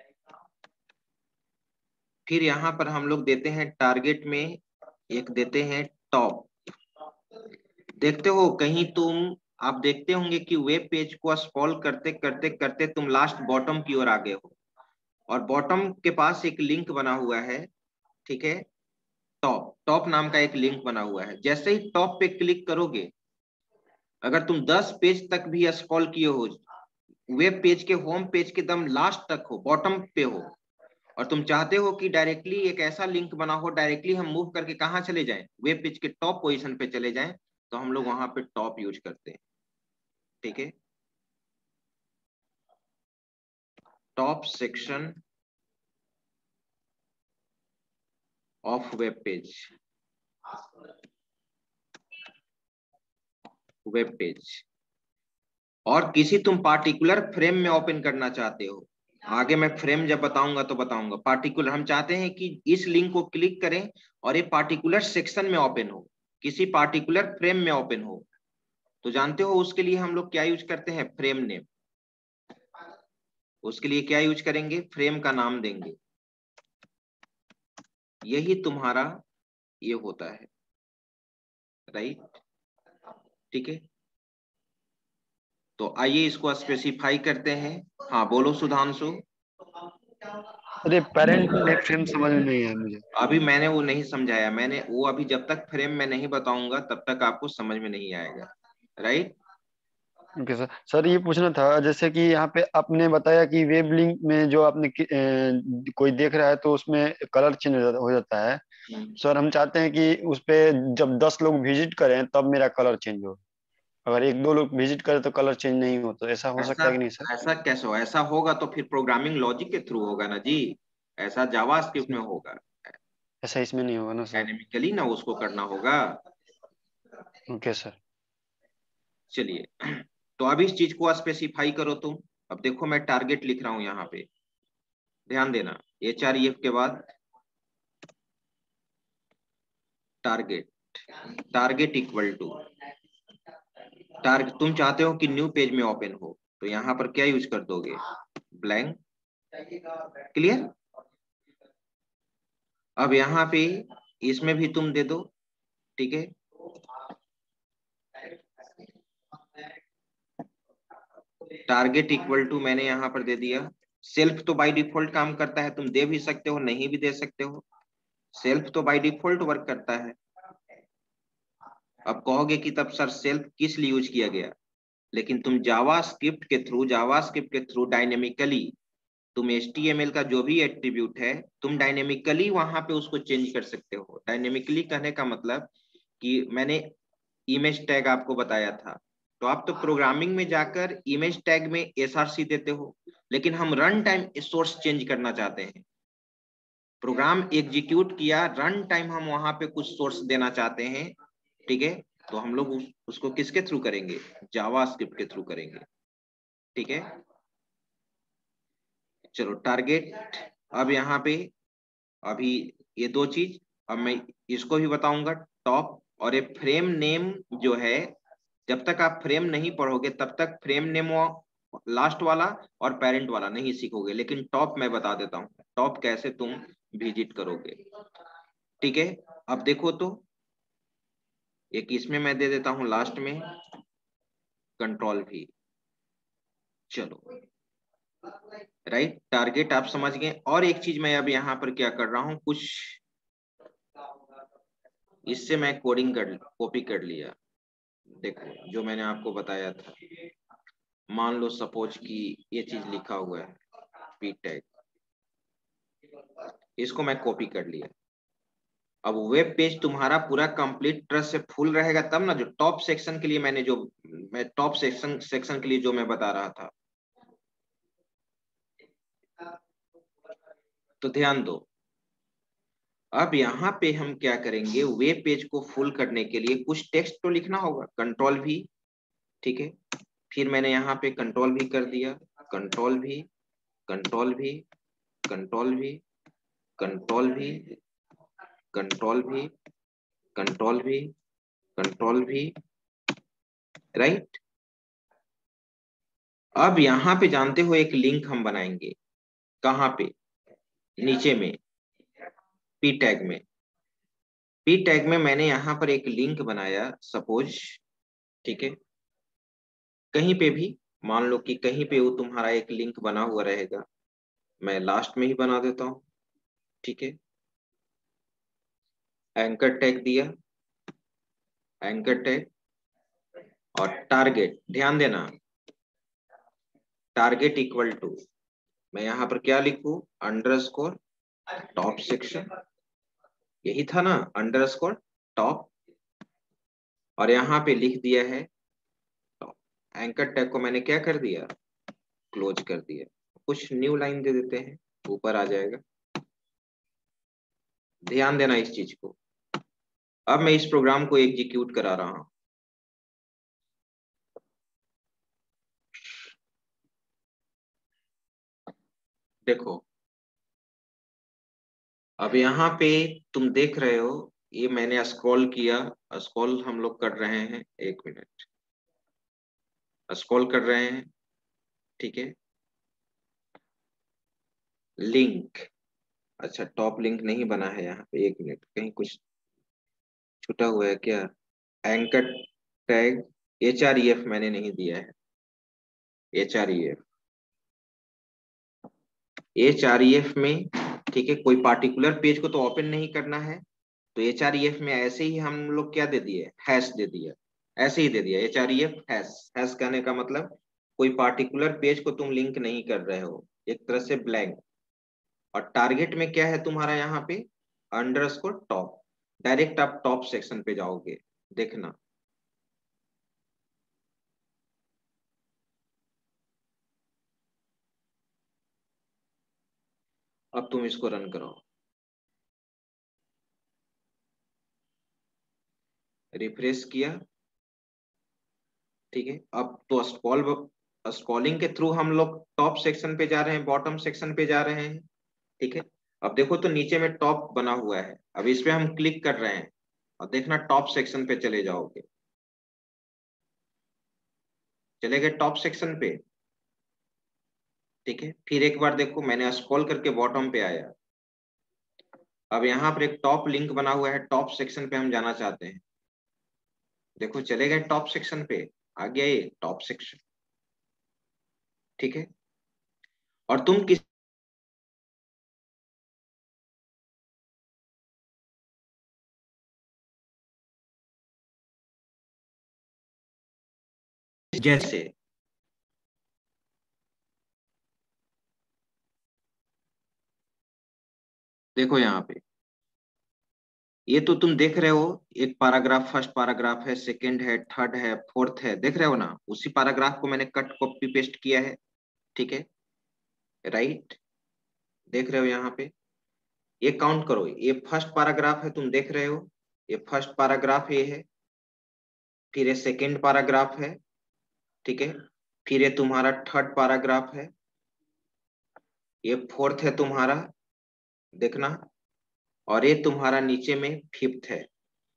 फिर यहां पर हम लोग देते हैं टारगेट में एक देते हैं टॉप। देखते हो कहीं तुम, आप देखते होंगे कि वेब पेज को स्क्रॉल करते करते करते तुम लास्ट बॉटम की ओर आ गए हो, और बॉटम के पास एक लिंक बना हुआ है, ठीक है, टॉप, टॉप नाम का एक लिंक बना हुआ है। जैसे ही टॉप पे क्लिक करोगे, अगर तुम दस पेज तक भी स्क्रॉल किए हो, वेब पेज के होम पेज के दम लास्ट तक हो, बॉटम पे हो, और तुम चाहते हो कि डायरेक्टली एक ऐसा लिंक बना हो, डायरेक्टली हम मूव करके कहाँ चले जाएं, वेब पेज के टॉप पोजीशन पे चले जाएं, तो हम लोग वहां पे टॉप यूज करते हैं, ठीक है, top section of web page, web page. और किसी तुम पार्टिकुलर फ्रेम में ओपन करना चाहते हो, आगे मैं फ्रेम जब बताऊंगा तो बताऊंगा, पार्टिकुलर हम चाहते हैं कि इस लिंक को क्लिक करें और ये पार्टिकुलर सेक्शन में ओपन हो, किसी पार्टिकुलर फ्रेम में ओपन हो, तो जानते हो उसके लिए हम लोग क्या यूज करते हैं? Frame name. उसके लिए क्या यूज करेंगे? फ्रेम का नाम देंगे। यही तुम्हारा ये होता है, राइट? ठीक है, तो आइए इसको स्पेसिफाई करते हैं। हाँ बोलो सुधांशु। अरे पेरेंट नेम फ्रेम समझ में नहीं आया मुझे। अभी मैंने वो नहीं समझाया, मैंने वो अभी जब तक फ्रेम में नहीं बताऊंगा तब तक आपको समझ में नहीं आएगा, राइट? Okay sir. सर ये पूछना था, जैसे कि यहाँ पे आपने बताया कि वेब लिंक में जो आपने कि- अ, कोई देख रहा है तो उसमें कलर चेंज हो जाता है। सर हम चाहते हैं कि उस पे जब दस लोग विजिट करें तब मेरा कलर चेंज हो, अगर एक दो लोग विजिट करें तो कलर चेंज नहीं हो, तो ऐसा हो सकता ऐसा है कि नहीं सर? ऐसा कैसे हो? ऐसा होगा तो फिर प्रोग्रामिंग लॉजिक के थ्रू होगा ना जी, ऐसा जावास्क्रिप्ट में होगा। ऐसा इसमें नहीं होगा ना सर? डायनेमिकली ना उसको करना होगा। Okay sir. चलिए, तो अब इस चीज को स्पेसिफाई करो तुम। अब देखो मैं टारगेट लिख रहा हूं यहाँ पे, ध्यान देना। एच आर ई एफ के बाद target, target equal to target. तुम चाहते हो कि न्यू पेज में ओपन हो, तो यहाँ पर क्या यूज कर दोगे? ब्लैंक। क्लियर? अब यहाँ पे इसमें भी तुम दे दो, ठीक है? टारगेट इक्वल टू मैंने यहाँ पर दे दिया। सेल्फ तो बाय डिफॉल्ट काम करता है, तुम दे भी सकते हो नहीं भी दे सकते हो। सेल्फ तो बाय डिफॉल्ट वर्क करता है। अब कहोगे कि तब सर सेल्फ किस लिए यूज किया गया? लेकिन तुम जावास्क्रिप्ट के थ्रू जावास्क्रिप्ट के थ्रू डायनेमिकली तुम एच टी एम एल का जो भी एट्रीब्यूट है तुम डायनेमिकली वहां पे उसको चेंज कर सकते हो। डायनेमिकली कहने का मतलब कि मैंने इमेज टैग आपको बताया था, तो आप तो प्रोग्रामिंग में जाकर इमेज टैग में एसआरसी देते हो, लेकिन हम रन टाइम सोर्स चेंज करना चाहते हैं। प्रोग्राम एग्जीक्यूट किया, रन टाइम हम वहां पे कुछ सोर्स देना चाहते हैं, ठीक है? तो हम लोग उस, उसको किसके थ्रू करेंगे? जावास्क्रिप्ट के थ्रू करेंगे, ठीक है? चलो टारगेट। अब यहाँ पे अभी ये दो चीज, अब मैं इसको भी बताऊंगा। टॉप और ये फ्रेम नेम जो है, जब तक आप फ्रेम नहीं पढ़ोगे तब तक फ्रेम नेम लास्ट वाला और पेरेंट वाला नहीं सीखोगे, लेकिन टॉप मैं बता देता हूँ टॉप कैसे तुम विजिट करोगे, ठीक है? अब देखो तो एक इसमें मैं दे देता हूं लास्ट में कंट्रोल भी। चलो राइट, टारगेट आप समझ गए। और एक चीज मैं अब यहाँ पर क्या कर रहा हूं, कुछ इससे मैं कोडिंग कर कॉपी कर लिया। देखो जो मैंने आपको बताया था, मान लो सपोज कि ये चीज लिखा हुआ है पी टैग, इसको मैं कॉपी कर लिया। अब वेब पेज तुम्हारा पूरा कंप्लीट ट्रस्ट से फुल रहेगा तब ना, जो टॉप सेक्शन के लिए मैंने जो मैं टॉप सेक्शन सेक्शन के लिए जो मैं बता रहा था, तो ध्यान दो। अब यहाँ पे हम क्या करेंगे, वेब पेज को फुल करने के लिए कुछ टेक्स्ट तो लिखना होगा। कंट्रोल भी, ठीक है? फिर मैंने यहाँ पे कंट्रोल भी कर दिया, कंट्रोल भी, कंट्रोल भी, कंट्रोल भी, कंट्रोल भी, कंट्रोल भी, कंट्रोल भी, कंट्रोल भी, राइट? अब यहाँ पे जानते हो एक लिंक हम बनाएंगे, कहाँ पे? नीचे में पी टैग में। पी टैग में मैंने यहाँ पर एक लिंक बनाया सपोज, ठीक है? कहीं पे भी मान लो कि कहीं पे वो तुम्हारा एक लिंक बना हुआ रहेगा, मैं लास्ट में ही बना देता हूं, ठीक है? एंकर टैग दिया, एंकर टैग और टारगेट, ध्यान देना टारगेट इक्वल टू मैं यहाँ पर क्या लिखूं? अंडरस्कोर टॉप सेक्शन, यही था ना अंडरस्कोर टॉप, और यहाँ पे लिख दिया है टॉप। एंकर टैग को मैंने क्या कर दिया? क्लोज कर दिया। कुछ न्यू लाइन दे देते हैं, ऊपर आ जाएगा। ध्यान देना इस चीज को। अब मैं इस प्रोग्राम को एग्जीक्यूट करा रहा हूं। देखो अब यहाँ पे तुम देख रहे हो, ये मैंने स्क्रॉल किया, स्क्रॉल हम लोग कर रहे हैं, एक मिनट। स्क्रॉल कर रहे हैं, ठीक है। लिंक, अच्छा टॉप लिंक नहीं बना है यहाँ पे, एक मिनट, कहीं कुछ छूटा हुआ है क्या? Anchor tag H R E F मैंने नहीं दिया है। H R E F H R E F में, ठीक है, कोई पार्टिकुलर पेज को तो ओपन नहीं करना है, तो एच आर ई एफ में ऐसे ही हम लोग क्या दे दिए, हैश दे दिया, ऐसे ही दे दिया H R E F hash. Hash कहने का मतलब कोई पार्टिकुलर पेज को तुम लिंक नहीं कर रहे हो, एक तरह से ब्लैंक। और टारगेट में क्या है तुम्हारा यहाँ पे, अंडरस्कोर टॉप। डायरेक्ट आप टॉप सेक्शन पे जाओगे, देखना। अब तुम इसको रन करो, रिफ्रेश किया, ठीक है। अब तो स्क्रॉल स्क्रॉलिंग के थ्रू हम लोग टॉप सेक्शन पे जा रहे हैं, बॉटम सेक्शन पे जा रहे हैं, ठीक है। अब देखो तो नीचे में टॉप बना हुआ है, अब इस पे हम क्लिक कर रहे हैं और देखना टॉप सेक्शन पे चले जाओगे, चले गए टॉप सेक्शन पे, ठीक है। फिर एक बार देखो, मैंने स्क्रॉल करके बॉटम पे आया, अब यहाँ पर एक टॉप लिंक बना हुआ है, टॉप सेक्शन पे हम जाना चाहते हैं, देखो चले गए टॉप सेक्शन पे, आ गया ये टॉप सेक्शन, ठीक है। और तुम किस जैसे देखो यहाँ पे, ये तो तुम देख रहे हो, एक पैराग्राफ, फर्स्ट पैराग्राफ है, सेकंड है, थर्ड है, फोर्थ है, देख रहे हो ना। उसी पैराग्राफ को मैंने कट कॉपी पेस्ट किया है, ठीक है, राइट। देख रहे हो यहाँ पे, ये काउंट करो, ये फर्स्ट पैराग्राफ है, तुम देख रहे हो, ये फर्स्ट पैराग्राफ ये है, फिर ये सेकंड पैराग्राफ है, ठीक है, फिर ये तुम्हारा थर्ड पैराग्राफ है, ये फोर्थ है तुम्हारा, देखना, और ये तुम्हारा नीचे में फिफ्थ है।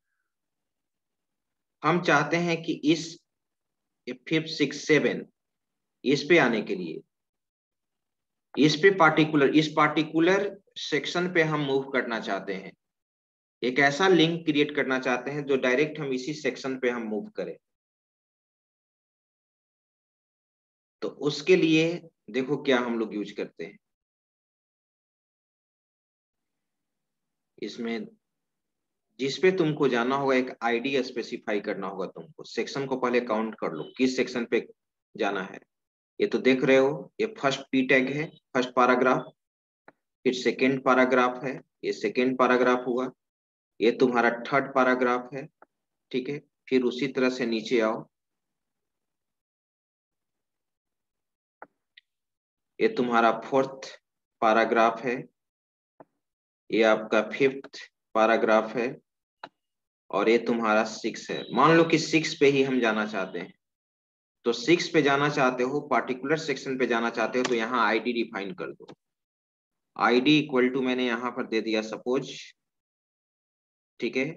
हम चाहते हैं कि इस फिफ्थ सिक्स सेवन इस पे आने के लिए, इस पे पार्टिकुलर, इस पार्टिकुलर सेक्शन पे हम मूव करना चाहते हैं, एक ऐसा लिंक क्रिएट करना चाहते हैं जो डायरेक्ट हम इसी सेक्शन पे हम मूव करें। तो उसके लिए देखो क्या हम लोग यूज करते हैं, इसमें जिस पे तुमको जाना होगा एक आईडी स्पेसिफाई करना होगा तुमको। सेक्शन को पहले काउंट कर लो, किस सेक्शन पे जाना है। ये तो देख रहे हो, ये फर्स्ट पी टैग है, फर्स्ट पैराग्राफ, फिर सेकेंड पैराग्राफ है, ये सेकेंड पैराग्राफ हुआ, ये तुम्हारा थर्ड पैराग्राफ है, ठीक है। फिर उसी तरह से नीचे आओ, ये तुम्हारा फोर्थ पैराग्राफ है, ये आपका फिफ्थ पैराग्राफ है, और ये तुम्हारा सिक्स है। मान लो कि सिक्स पे ही हम जाना चाहते हैं, तो सिक्स पे जाना चाहते हो, पार्टिकुलर सेक्शन पे जाना चाहते हो, तो यहाँ आईडी डिफाइन कर दो। आईडी इक्वल टू मैंने यहाँ पर दे दिया सपोज, ठीक है,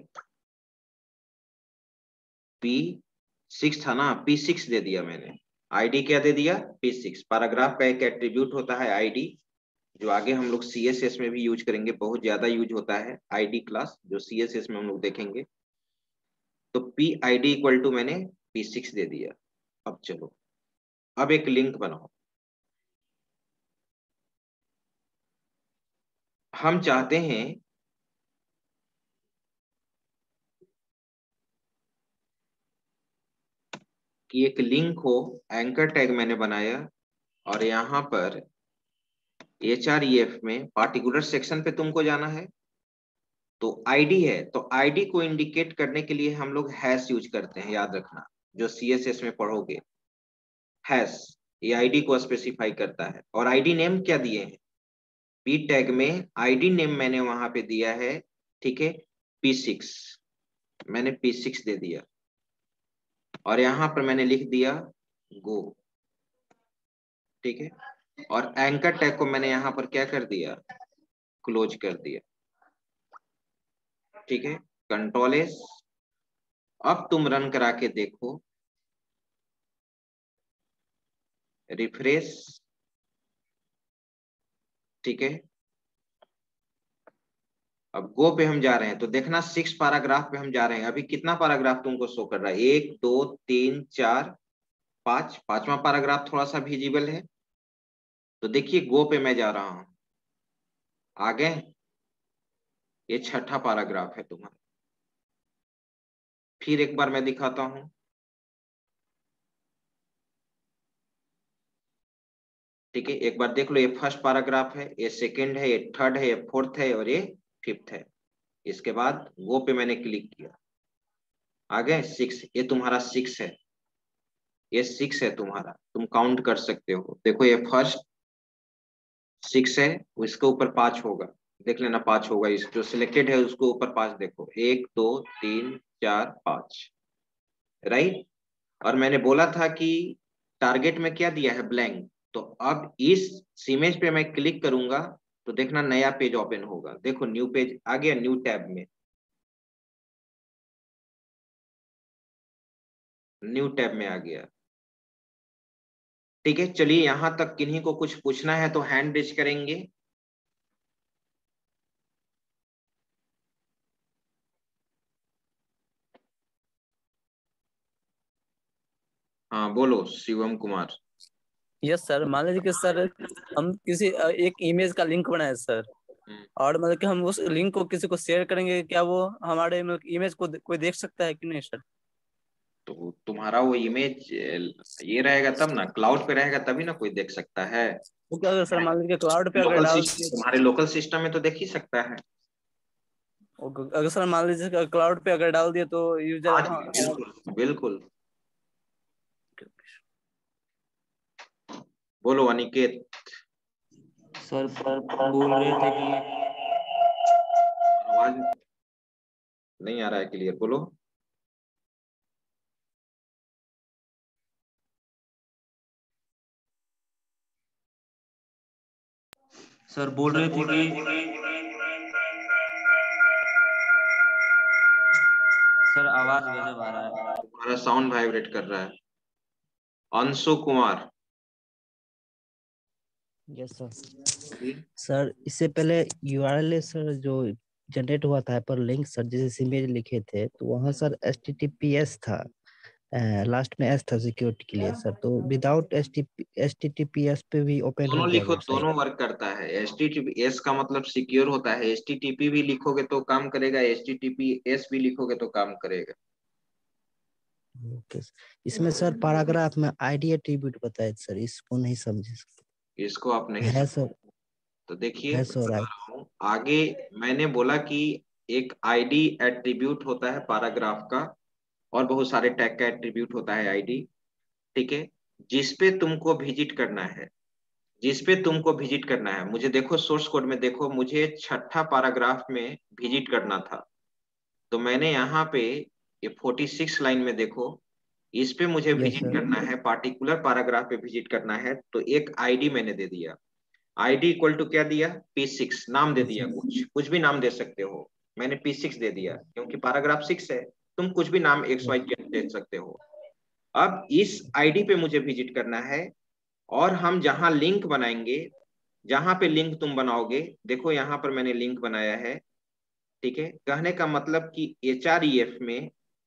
पी सिक्स था ना, पी सिक्स दे दिया मैंने। आईडी क्या दे दिया, पी सिक्स। पैराग्राफ का एक एट्रीब्यूट होता है आईडी, जो आगे हम लोग सी एस एस में भी यूज करेंगे, बहुत ज्यादा यूज होता है आईडी क्लास, जो सी एस एस में हम लोग देखेंगे। तो P I D equal to मैंने पी सिक्स दे दिया। अब चलो, अब एक लिंक बनाओ। हम चाहते हैं कि एक लिंक हो, एंकर टैग मैंने बनाया, और यहाँ पर एच आर ई एफ में पार्टिकुलर सेक्शन पे तुमको जाना है, तो आईडी है, तो आईडी को इंडिकेट करने के लिए हम लोग हैश यूज करते हैं, याद रखना, जो सी एस एस में पढ़ोगे। हैश ये आईडी को स्पेसिफाई करता है। और आईडी नेम क्या दिए हैं, पी टैग में आईडी नेम मैंने वहां पे दिया है, ठीक है, पी सिक्स, मैंने पी सिक्स दे दिया, और यहाँ पर मैंने लिख दिया गो, ठीक है। और एंकर टैग को मैंने यहाँ पर क्या कर दिया, क्लोज कर दिया, ठीक है, कंट्रोल एस। अब तुम रन करा के देखो, रिफ्रेश, ठीक है। अब गो पे हम जा रहे हैं तो देखना सिक्स पैराग्राफ पे हम जा रहे हैं। अभी कितना पैराग्राफ तुमको शो कर रहा है? एक, दो, तीन, चार, पांच। पांचवा पैराग्राफ थोड़ा सा विजिबल है। तो देखिए गो पे मैं जा रहा हूं, आगे ये छठा पैराग्राफ है तुम्हारा। फिर एक बार मैं दिखाता हूं, ठीक है। एक बार देख लो, ये फर्स्ट पैराग्राफ है, ये सेकंड है, ये थर्ड है, ये फोर्थ है और ये फिफ्थ है। इसके बाद गो पे मैंने क्लिक किया, आगे सिक्स, ये तुम्हारा सिक्स है, ये सिक्स है तुम्हारा, तुम काउंट कर सकते हो। देखो ये फर्स्ट सिक्स है, इसके ऊपर पांच होगा, देख लेना पांच होगा। इस जो सिलेक्टेड है उसको ऊपर पांच देखो, एक, दो, तीन, चार, पांच, राइट। और मैंने बोला था कि टारगेट में क्या दिया है? ब्लैंक। तो अब इस इमेज पे मैं क्लिक करूंगा तो देखना नया पेज ओपन होगा। देखो न्यू पेज आ गया, न्यू टैब में, न्यू टैब में आ गया, ठीक है। चलिए यहां तक किन्हीं को कुछ पूछना है तो हैंड रेज करेंगे। हाँ बोलो शिवम कुमार। यस सर, मान लीजिए कि सर हम किसी अ, एक इमेज का लिंक बनाए सर, और मतलब कि हम उस लिंक को किसी को शेयर करेंगे, क्या वो हमारे मतलब इमेज को दे- कोई देख सकता है कि नहीं सर? तो तुम्हारा वो इमेज ये रहेगा तब ना, क्लाउड पे रहेगा तभी ना कोई देख सकता है। तो क्या अगर सर मान लीजिए क्लाउड पे अगर लोकल डाल सिस्टम, दिए, तुम्हारे लोकल सिस्टम में तो देख ही सकता है। अगर सर मान लीजिए क्लाउड पे अगर डाल दिए तो यूजर आज बिल्कुल बिल्कुल। बोलो अनिकेत। सर बोल रहे थे कि आवाज नहीं आ रहा है क्लियर, बोलो। सर बोल रहे थे कि सर आवाज गजब आ रहा है। तुम्हारा साउंड वाइब्रेट कर रहा है। Anshu Kumar. Yes sir. Sir इससे पहले यूआरएल सर जो जनरेट हुआ था पर लिंक सर जैसे इमेज लिखे थे तो वहाँ sir H T T P S था, लास्ट में एस था सिक्योरिटी के लिए सर, तो without H T T P S पे भी ओपन हो दोनों लिखो, जाएगा सर? दोनों वर्क करता है। H T T P S का मतलब सिक्योर होता है, एच टी टी पी भी लिखोगे तो काम करेगा, H T T P S भी लिखोगे तो काम करेगा। Okay sir. इसमें सर पैराग्राफ में आईडी एट्रीब्यूट बताए सर, इसको नहीं समझे सर। इसको आप नहीं है समझ, सर, तो देखिए है सर। बता रहा हूं आगे। मैंने बोला कि एक आईडी एट्रीब्यूट होता है पैराग्राफ का, और बहुत सारे टैग का एट्रीब्यूट होता है आईडी, ठीक है। जिसपे तुमको विजिट करना है, जिसपे तुमको विजिट करना है, मुझे देखो सोर्स कोड में देखो, मुझे छठा पैराग्राफ में विजिट करना था। तो मैंने यहाँ पे ये फोर्टी सिक्स लाइन में देखो, इस पे मुझे यस विजिट सर। करना है, पार्टिकुलर पैराग्राफ पे विजिट करना है। तो एक आईडी मैंने दे दिया, आईडी इक्वल टू क्या दिया? P six. नाम दे दिया, कुछ कुछ भी नाम दे सकते हो। मैंने पी सिक्स दे दिया क्योंकि पैराग्राफ सिक्स है, तुम कुछ भी नाम एक्स वाई जेड दे सकते हो। अब इस आईडी पे मुझे विजिट करना है, और हम जहां लिंक बनाएंगे, जहां पे लिंक तुम बनाओगे, देखो यहाँ पर मैंने लिंक बनाया है, ठीक है। कहने का मतलब कि एच आर ई एफ में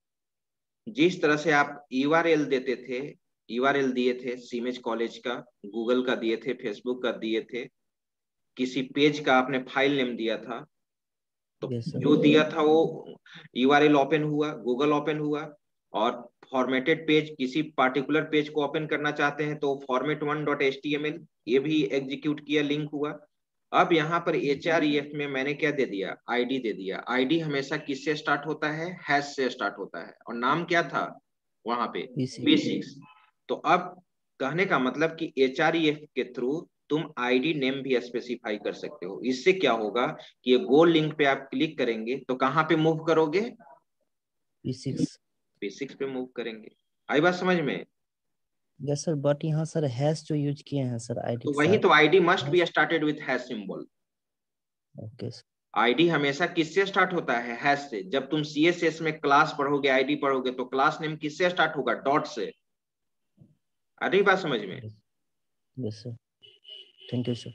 जिस तरह से आप यूआरएल देते थे, यूआरएल दिए थे सीमेज कॉलेज का, गूगल का दिए थे, फेसबुक का दिए थे, किसी पेज का आपने फाइल नेम दिया था, तो यस सर। जो दिया था वो यूआरएल ओपन हुआ, गूगल ओपन हुआ, और फॉर्मेटेड पेज, किसी पार्टिकुलर पेज को ओपन करना चाहते हैं तो format one dot H T M L ये भी एग्जीक्यूट किया, लिंक हुआ। अब यहाँ पर एच आर ई एफ में मैंने क्या दे दिया? आईडी दे दिया। आईडी हमेशा किससे स्टार्ट होता है? हैश से स्टार्ट होता है, और नाम क्या था वहां पे? P P six. सिक्स। तो अब कहने का मतलब कि एच आर ई एफ के थ्रू तुम आईडी नेम भी स्पेसिफाई कर सकते हो। इससे क्या होगा कि ये गो लिंक पे आप क्लिक करेंगे तो कहाँ पे मूव करोगे? P six. पी सिक्स पे मूव करेंगे। आई बात समझ में? यस सर, बट यहाँ सर हैश जो यूज किए हैं सर आईडी तो के वही साथ। तो, ID must be started with hash symbol. Okay sir. ID हमेशा किससे स्टार्ट होता है? हैश से। जब तुम सीएसएस में क्लास पढ़ोगे, आईडी पढ़ोगे, तो क्लास नेम किससे स्टार्ट होगा? डॉट से। अरे बात समझ में? Yes sir, thank you sir.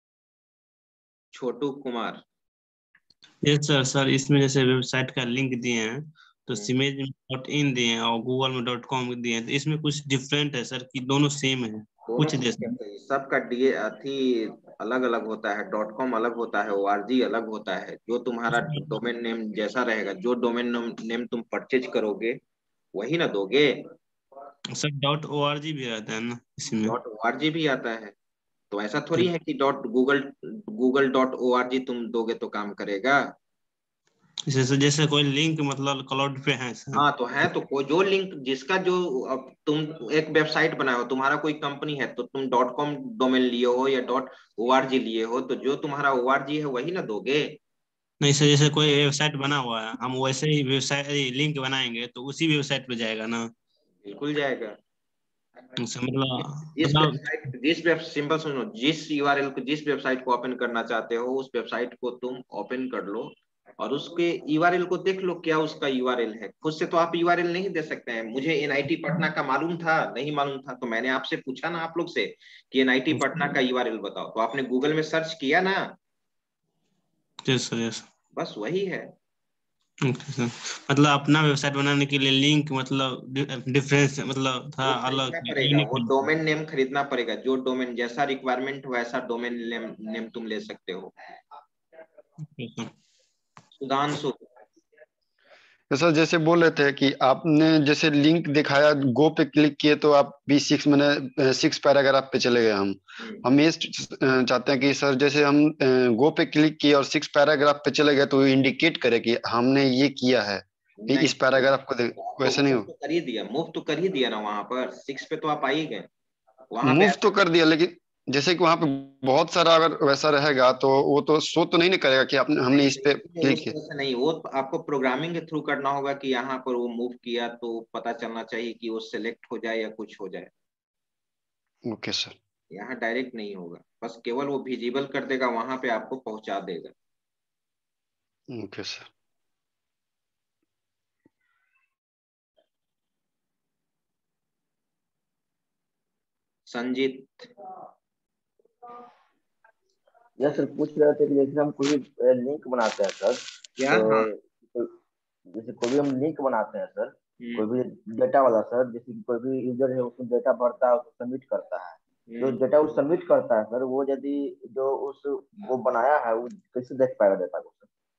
Chhotu Kumar. Yes sir. Sir इसमें जैसे वेबसाइट का लिंक दिए हैं तो सिमेज डॉट इन दिए हैं और गूगल में डॉट कॉम दिए हैं, तो इसमें कुछ डिफरेंट है सर कि दोनों सेम है? कुछ दे सर। सबका डी अथी अलग अलग होता है, डॉट कॉम अलग होता है, ओआरजी अलग होता है। जो तुम्हारा डोमेन नेम जैसा रहेगा, जो डोमेन नेम तुम परचेज करोगे वही ना दोगे। Sir dot O R G भी रहता है ना इसमें? डॉट ओआरजी भी आता है, तो ऐसा थोड़ी है कि dot Google Google dot ORG तुम दोगे तो काम करेगा। जैसे जैसे कोई लिंक मतलब क्लाउड पे है सर? हाँ तो है, तो कोई जो लिंक जिसका जो, अब तुम एक वेबसाइट बनाए हो, तुम्हारा कोई कंपनी है तो तुम डॉट कॉम डोमेन लिए हो या डॉट ओआरजी लिए हो, तो जो तुम्हारा ओआरजी है वही ना दोगे। नहीं सर, जैसे कोई वेबसाइट बना हुआ है, हम वैसे ही वेबसाइट लिंक बनाएंगे तो उसी वेबसाइट पे जाएगा ना? बिल्कुल जाएगा। अच्छा, मतलब जिस मतलब वेबसाइट जिस वेब सिंपल सुनो, जिस यूआरएल को, जिस वेबसाइट को ओपन करना चाहते हो उस वेबसाइट को तुम ओपन कर लो और उसके यूआरएल को देख लो क्या उसका यूआरएल है। खुद से तो आप यूआरएल नहीं दे सकते हैं। मुझे एनआईटी पटना का मालूम था, नहीं मालूम था तो मैंने आपसे पूछा ना आप लोग से कि एनआईटी पटना का यूआरएल बताओ, तो आपने गूगल में सर्च किया ना। Yes sir, yes. बस वही है। Okay sir. मतलब अपना वेबसाइट बनाने के लिए लिंक मतलब डिफरेंस मतलब था वो अलग खरीदना पड़ेगा, वो यूनिक। डोमेन नेम खरीदना पड़ेगा। जो डोमेन जैसा रिक्वायरमेंट वैसा डोमेन नेम, नेम तुम ले सकते हो। सुधांशु। तो सर जैसे बोल रहे थे कि आपने जैसे लिंक दिखाया, गो पे क्लिक किए तो आप बी सिक्स मैंने सिक्स पैराग्राफ पे चले गए। हम हम ये चाहते हैं कि सर जैसे हम गो पे क्लिक किए और सिक्स पैराग्राफ पे चले गए तो इंडिकेट करे कि हमने ये किया है, कि इस पैराग्राफ को देख, वैसे नहीं हो। तो कर ही दिया, मूव तो कर ही दिया ना, वहां पर सिक्स पे तो आप आ ही गए। वहां पे मूव तो कर दिया, लेकिन जैसे कि वहां पे बहुत सारा अगर वैसा रहेगा तो वो तो शो तो नहीं ना करेगा कि आपने हमने इस पे क्लिक उस किया। तरह से नहीं, वो तो आपको प्रोग्रामिंग के थ्रू करना होगा कि यहाँ पर वो मूव किया तो पता चलना चाहिए कि वो सिलेक्ट हो जाए या कुछ हो जाए। Okay sir. यहाँ डायरेक्ट नहीं होगा, बस केवल वो विजिबल कर देगा, वहां पे आपको पहुंचा देगा। Okay sir. Sanjeet. Yes sir, पूछ रहे थे कि जैसे हम कोई लिंक बनाते हैं सर, क्या? तो हाँ। जैसे कोई भी हम लिंक बनाते हैं सर, कोई भी डेटा वाला सर, जैसे कोई भी यूजर है उसको डेटा भरता है, उसको सबमिट करता है, जो डेटा वो सबमिट करता है सर, वो यदि जो उस वो बनाया है वो कैसे देख पाएगा डेटा को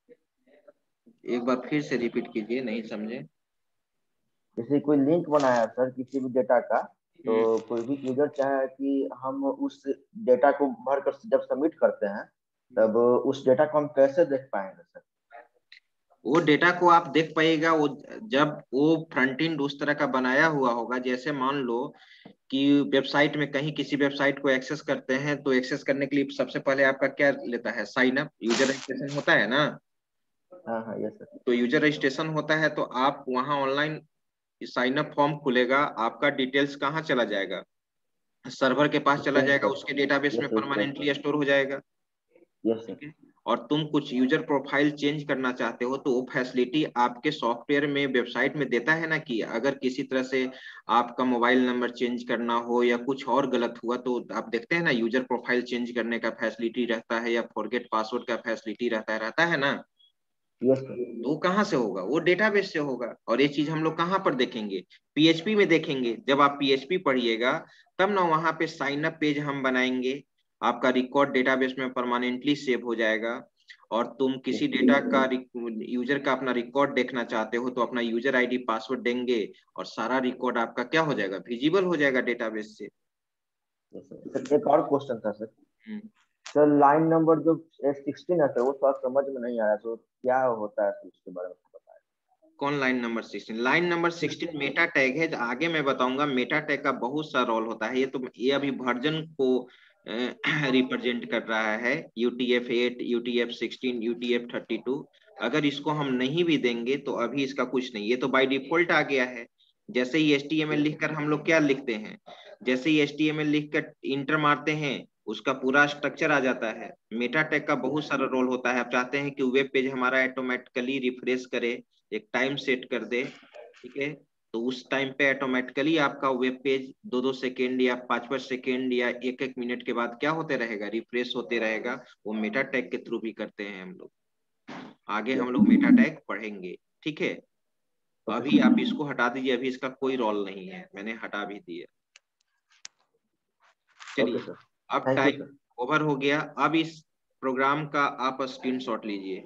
सर? एक बार फिर से रिपीट कीजिए, नहीं समझे। जैसे कोई लिंक बनाया है सर किसी भी डेटा का, तो कोई भी यूजर चाहे कि हम उस डेटा को भरकर जब सबमिट करते हैं तब उस डेटा को हम कैसे देख पाएंगे सर? वो डेटा को आप देख पाइएगा वो जब वो फ्रंट एंड उस तरह का बनाया हुआ होगा। जैसे मान लो कि वेबसाइट में कहीं किसी वेबसाइट को एक्सेस करते हैं, तो एक्सेस करने के लिए सबसे पहले आपका क्या लेता है? साइन अप, यूजर रजिस्ट्रेशन होता है ना। हाँ हाँ यस सर। तो यूजर रजिस्ट्रेशन होता है तो आप वहां ऑनलाइन साइन अप फॉर्म खुलेगा, आपका डिटेल्स कहाँ चला जाएगा? सर्वर के पास चला जाएगा, उसके डेटाबेस में परमानेंटली स्टोर हो जाएगा। ठीक है। और तुम कुछ यूजर प्रोफाइल चेंज करना चाहते हो तो वो फैसिलिटी आपके सॉफ्टवेयर में, वेबसाइट में देता है ना, कि अगर किसी तरह से आपका मोबाइल नंबर चेंज करना हो या कुछ और गलत हुआ तो आप देखते हैं ना, यूजर प्रोफाइल चेंज करने का फैसिलिटी रहता है या फॉरगेट पासवर्ड का फैसिलिटी रहता है रहता है ना। तो वो कहाँ से होगा? वो डेटाबेस से होगा। और ये चीज हम लोग कहाँ पर देखेंगे? पीएचपी में देखेंगे। जब आप पीएचपी पढ़िएगा तब ना वहां पे साइन अप पेज हम बनाएंगे, आपका रिकॉर्ड डेटाबेस में परमानेंटली सेव हो जाएगा। और तुम किसी डेटा का, यूजर का अपना रिकॉर्ड देखना चाहते हो तो अपना यूजर आईडी पासवर्ड देंगे और सारा रिकॉर्ड आपका क्या हो जाएगा? विजिबल हो जाएगा डेटाबेस से। सर एक और क्वेश्चन था सर। सर लाइन नंबर जो सिक्सटीन है सर, वो थोड़ा समझ में नहीं आया, तो क्या होता है सर उसके बारे में बताएं। कौन line number sixteen? Line number sixteen meta tag है, आगे मैं बताऊंगा। मेटा टैग का बहुत सा रोल होता है। ये तो ये अभी वर्जन को रिप्रेजेंट कर रहा है, UTF eight, UTF sixteen, UTF thirty two. अगर इसको हम नहीं भी देंगे तो अभी इसका कुछ नहीं, ये तो बाय डिफॉल्ट आ गया है। जैसे ही एच टी एम एल लिखकर हम लोग क्या लिखते हैं, जैसे ही एच टी एम एल लिखकर इंटर मारते हैं उसका पूरा स्ट्रक्चर आ जाता है। मेटा टैग का बहुत सारा रोल होता है। आप चाहते हैं कि वेब पेज हमारा ऑटोमेटिकली रिफ्रेश करे, एक टाइम सेट कर दे, ठीक है, तो उस टाइम पे ऑटोमेटिकली आपका वेब पेज दो दो सेकेंड या पाँच पाँच सेकेंड या एक एक मिनट के बाद क्या होते रहेगा, रिफ्रेश होते रहेगा। वो मेटा टैग के थ्रू भी करते हैं हम लोग। आगे हम लोग मेटा टैग पढ़ेंगे, ठीक है। अभी आप इसको हटा दीजिए, अभी इसका कोई रोल नहीं है, मैंने हटा भी दिया। चलिए अब टाइम ओवर हो गया। अब इस प्रोग्राम का आप स्क्रीनशॉट लीजिए,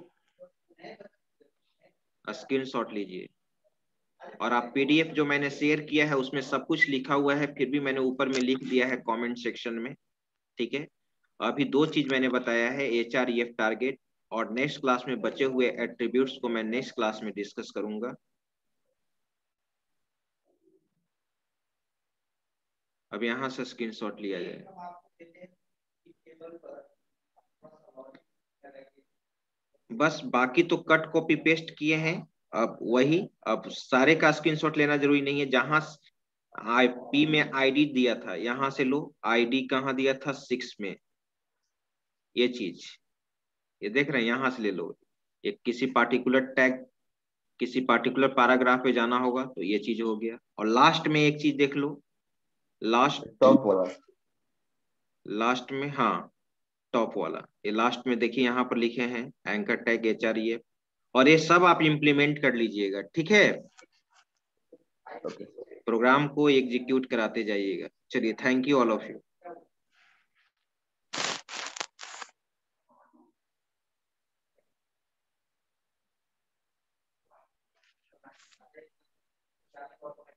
स्क्रीनशॉट लीजिए और आप पीडीएफ जो मैंने शेयर किया है उसमें सब कुछ लिखा हुआ है, फिर भी मैंने ऊपर में लिख दिया है कमेंट सेक्शन में, ठीक है। अभी दो चीज मैंने बताया है, H R E F target, और नेक्स्ट क्लास में बचे हुए एट्रीब्यूट्स को मैं नेक्स्ट क्लास में डिस्कस करूंगा। अब यहां से स्क्रीनशॉट लिया जाए। बस बाकी तो कट कॉपी पेस्ट किए हैं। अब वही, अब सारे का स्क्रीनशॉट लेना जरूरी नहीं है। जहां आईपी में आईडी दिया था यहां से लो, आईडी कहाँ दिया था, सिक्स में, ये चीज ये देख रहे हैं, यहां से ले लो। ये किसी पार्टिकुलर टैग, किसी पार्टिकुलर पैराग्राफ पे जाना होगा तो ये चीज हो गया। और लास्ट में एक चीज देख लो, लास्ट टॉप वाला, लास्ट में, हाँ टॉप वाला, ये लास्ट में देखिए यहाँ पर लिखे हैं anchor tag H R E F, और ये सब आप इम्प्लीमेंट कर लीजिएगा, ठीक है। प्रोग्राम को एग्जीक्यूट कराते जाइएगा। चलिए, thank you all of you.